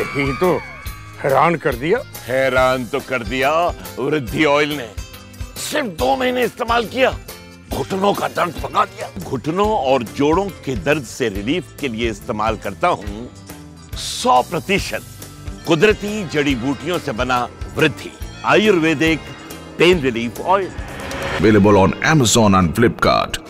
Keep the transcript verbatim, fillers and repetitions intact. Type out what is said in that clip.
यही तो हैरान कर दिया। हैरान तो कर दिया वृद्धि ऑयल ने। सिर्फ दो महीने इस्तेमाल किया, घुटनों का दर्द भगा दिया। घुटनों और जोड़ों के दर्द से रिलीफ के लिए इस्तेमाल करता हूँ सौ प्रतिशत कुदरती जड़ी बूटियों से बना वृद्धि आयुर्वेदिक pain relief oil. Available on Amazon and Flipkart.